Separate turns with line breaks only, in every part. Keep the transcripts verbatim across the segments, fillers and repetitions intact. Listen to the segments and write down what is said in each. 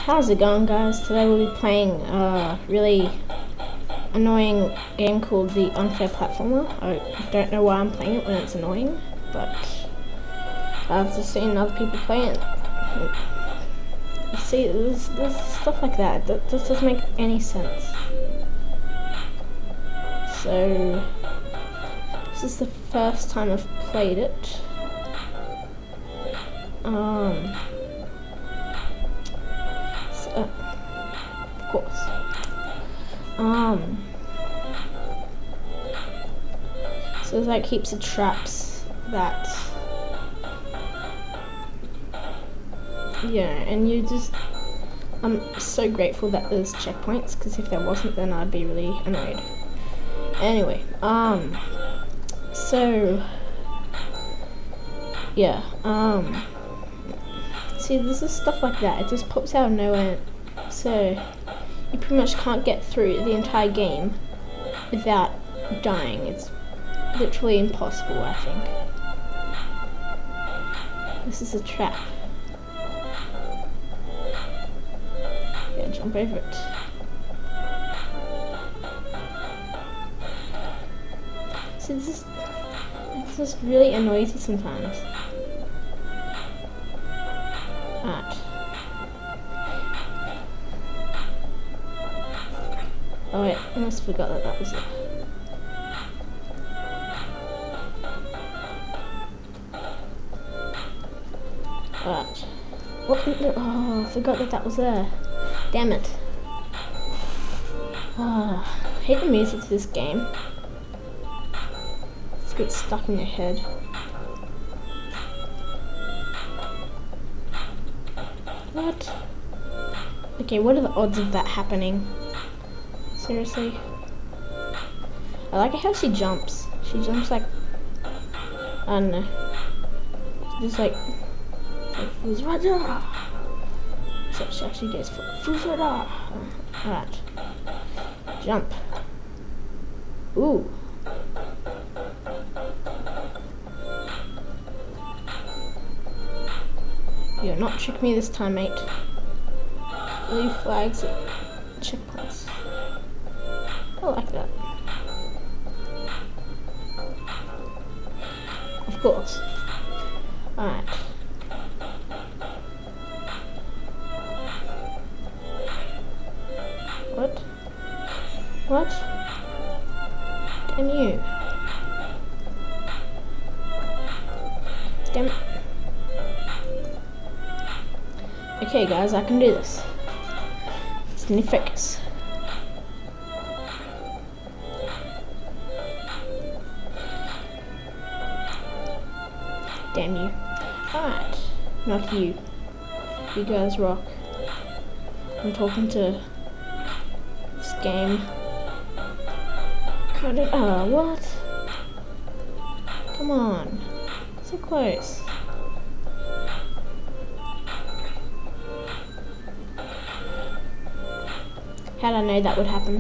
How's it going, guys? Today we'll be playing a really annoying game called The Unfair Platformer. I don't know why I'm playing it when it's annoying, but I've just seen other people play it. You see, there's, there's stuff like that that just doesn't make any sense. So, this is the first time I've played it. Um... Uh, of course. Um. So there's like heaps of traps that. Yeah, and you just. I'm so grateful that there's checkpoints, because if there wasn't, then I'd be really annoyed. Anyway, um. So. Yeah, um. See, this is stuff like that. It just pops out of nowhere. So, you pretty much can't get through the entire game without dying. It's literally impossible, I think. This is a trap. Yeah, jump over it. See, this is, this just really annoys you sometimes. Alright. Oh wait, I almost forgot that that was it. Alright. What? Oh, I forgot that that was there. Damn it. Oh, I hate the music to this game. It's get stuck in your head. What? Okay, what are the odds of that happening? Seriously? I like how she jumps. She jumps like, I don't know. Just like, like Fuzurada. Except she actually goes for Fuzurada. Alright. Jump. Ooh. You're not trick me this time, mate. Leave flags at checkpoints. I like that. Of course. Alright. What? What? Damn you. Damn it. Okay guys, I can do this. Just need focus. Damn you. Alright. Not you. You guys rock. I'm talking to this game. How did, uh, what? Come on. So close. How'd I know that would happen?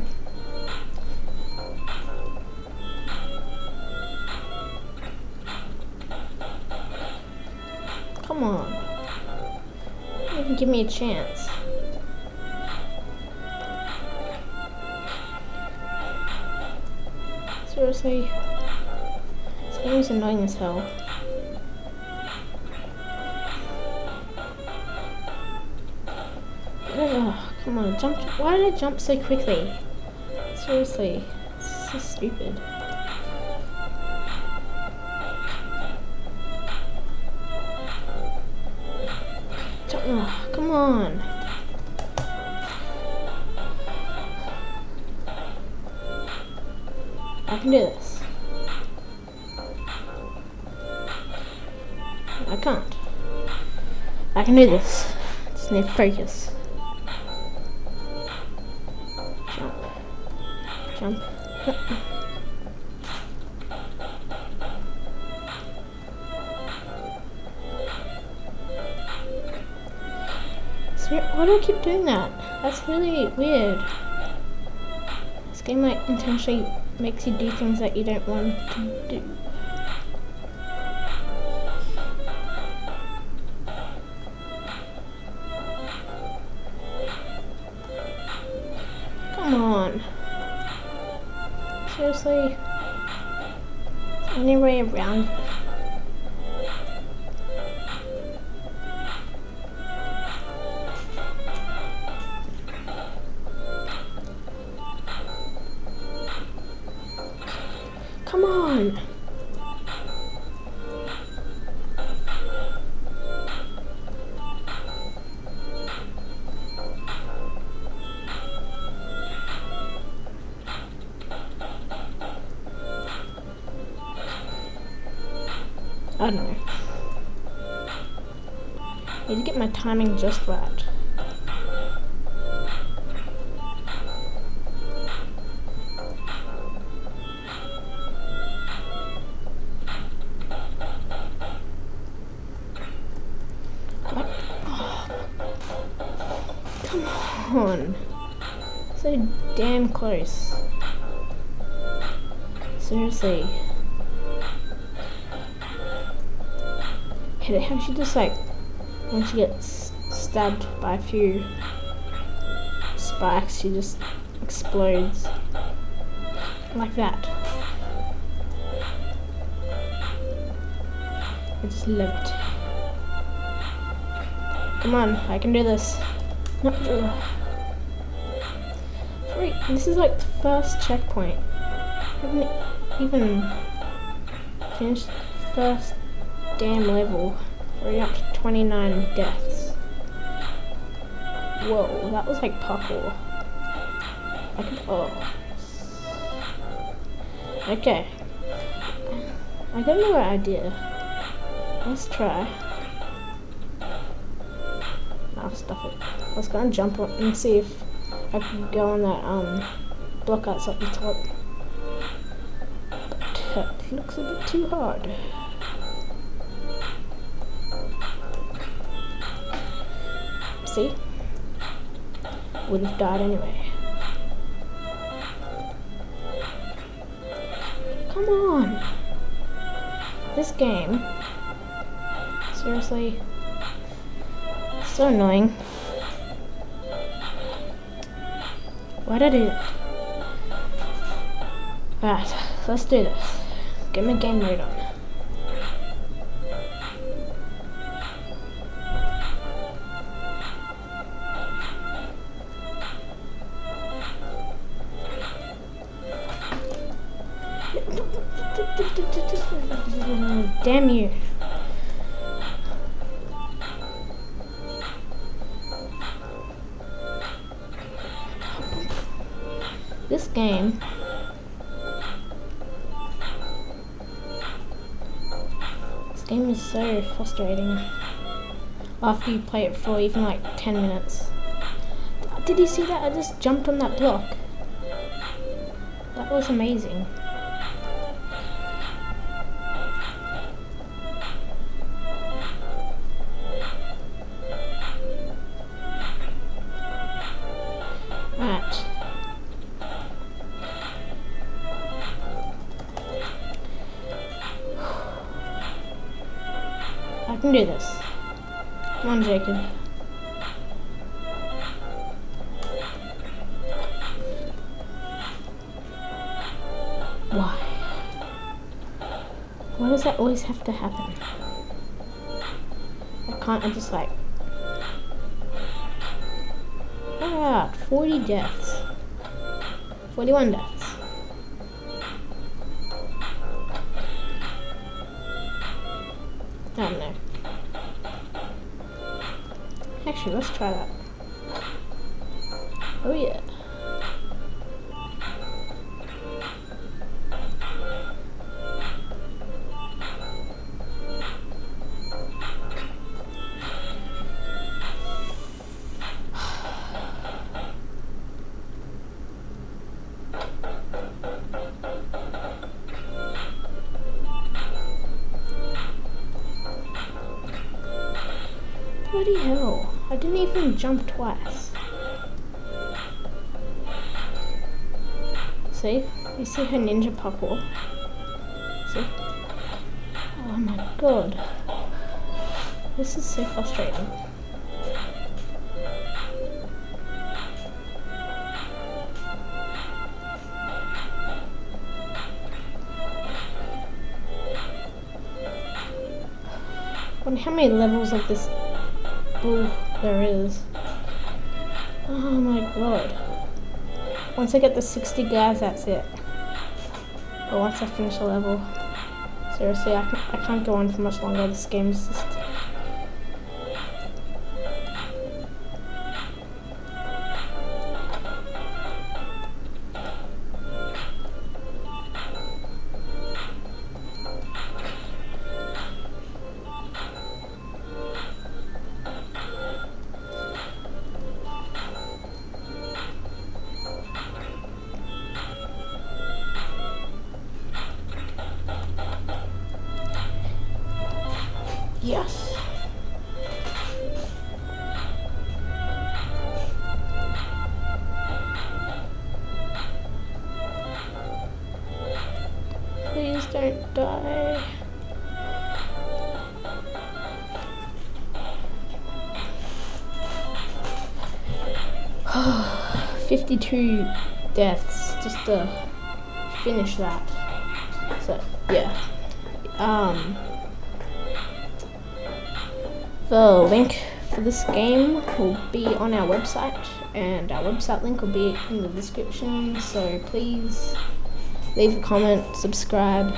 Come on. You can give me a chance. Seriously? This game is annoying as hell. Ugh, come on, jump. Why did I jump so quickly? Seriously, it's so stupid. Jump, ugh, come on. I can do this. I can't. I can do this. Just need focus. Jump. Why do I keep doing that? That's really weird. This game like intentionally makes you do things that you don't want to do. Come on. Seriously? Is there any way around? Come on! I don't know. I need to get my timing just right. What? Oh. Come on. So damn close. Seriously. Hit it. How she just like, once she gets stabbed by a few spikes, she just explodes like that. I just love it. Come on, I can do this. No. Wait, this is like the first checkpoint. I haven't even finished the first damn level. We're up to twenty-nine deaths. Whoa, that was like parkour. I can, oh. Okay. I got another idea. Let's try. I'll stuff it. I was gonna jump up and see if I can go on that um block outside at the top. But it looks a bit too hard. See? Would have died anyway. Come on! This game, seriously, so annoying. Why'd I do that? Alright, let's do this. Get my game mode on. Damn you. This game This game is so frustrating after you play it for even like ten minutes. Did you see that? I just jumped on that block. That was amazing. Right. I can do this. Come on, Jacob. Why? Why does that always have to happen? I can't, I just like... Ah, forty deaths. forty-one deaths. I don't know. Actually, let's try that. Oh yeah. Bloody hell, I didn't even jump twice. See? You see her ninja parkour? See? Oh my god. This is so frustrating. Wonder how many levels of this bull there is. Oh my god. Once I get the sixty guys, that's it. But once I finish the level, seriously, I, can, I can't go on for much longer. This game's just... Yes. Please don't die. fifty-two deaths just to finish that. So, yeah. Um... The link for this game will be on our website, and our website link will be in the description, so please leave a comment, subscribe,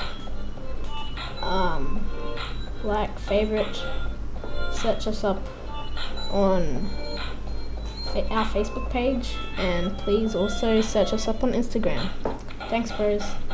um, like, favorite, search us up on fa our Facebook page, and please also search us up on Instagram. Thanks, bros.